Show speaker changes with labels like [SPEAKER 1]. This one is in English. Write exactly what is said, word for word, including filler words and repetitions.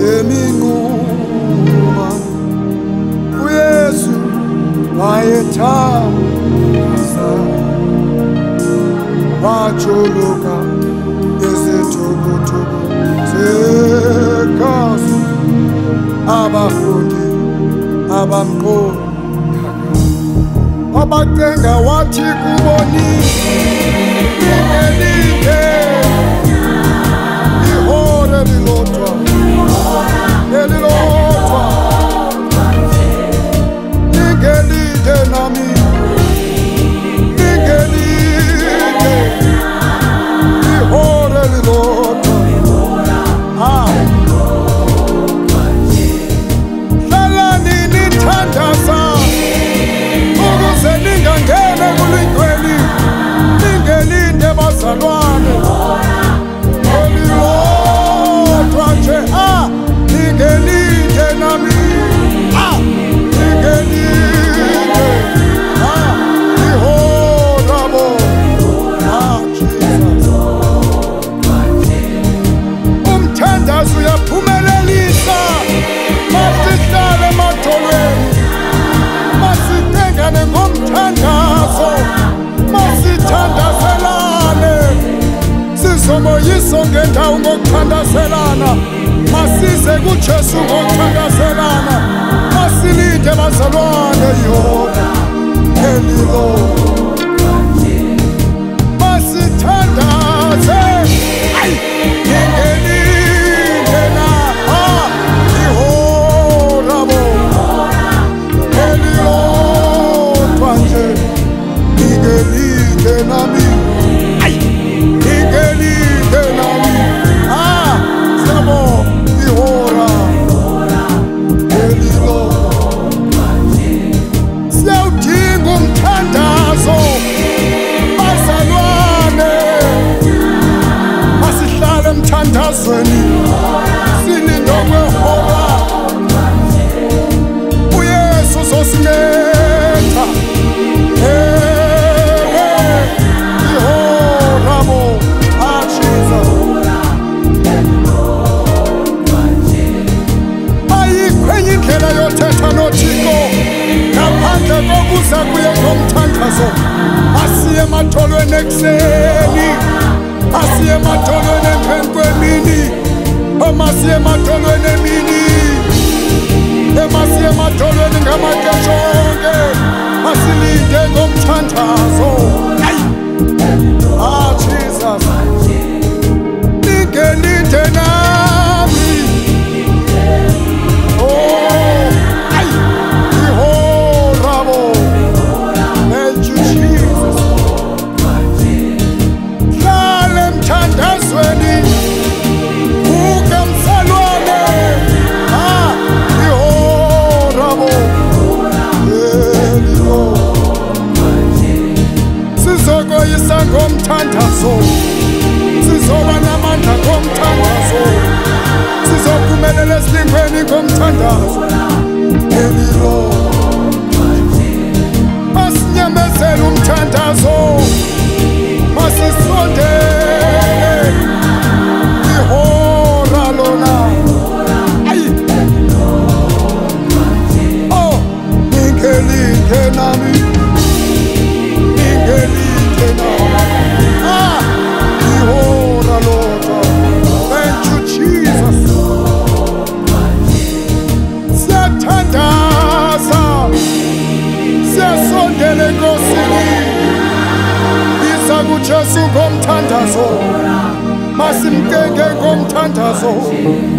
[SPEAKER 1] eminquma uYesu wayethandaza wajuluka izithukuthuku zegazi abafundi abamqondayo wabacenga wathi kubonile ingelide ihora lilodwa elilodwa ingelide nami ingelide ihora lilodwa ah hlalani nithandaza ukuze ningangene kulingweni ningelinde bazalwane elilodwa nje ah ningelinde nami ah ningelinde ah ihora bo ah Jesus umthandazo uyaphumelelisa masihlale emadolweni masitengane ngomthandazo masithandazelane sizomoyisa ngendawo ngokuthandazelana masize kuJesu ngokuthandazelana masilinde bazalwane yona elilo masithandaze ay ngelinde na ah ihora bo elilodwa nje ingelinde nami ay ingelinde nami ah sabo ihora elilodwa nje siyawudinga umthandazo bazalwane masihlale emthandazweni silinde okwehora uYesu uzosiletha ihora bo ah Jesus ayikho enye indlela yothetha noThixo ngaphandle kokuza kuye ngomthandazo asiye ematholweni ekuseni asiye ematholweni emveni kwemini omasiye ematholweni emini emasiye ematholweni ngamaxesha onke asilinde ngomthandazo ah Jesus ningelinde nami oh ay ihora bo thank you Jesus hlale emthandazweni uke msalwane ah ihora bo elilo sizokoyisa ngomthandazo sizoba namandla ngomthandazo sizophumelela esilingweni ngomthandazo elilo masinyamezele umthandazo masisondele ihora lona ay oh ningelinde nami ningelinde nami ah ihora lona thank you Jesus siyathandaza siyasondele Nkosini isa kuJesu ngomthandazo masimkenge ngomthandazo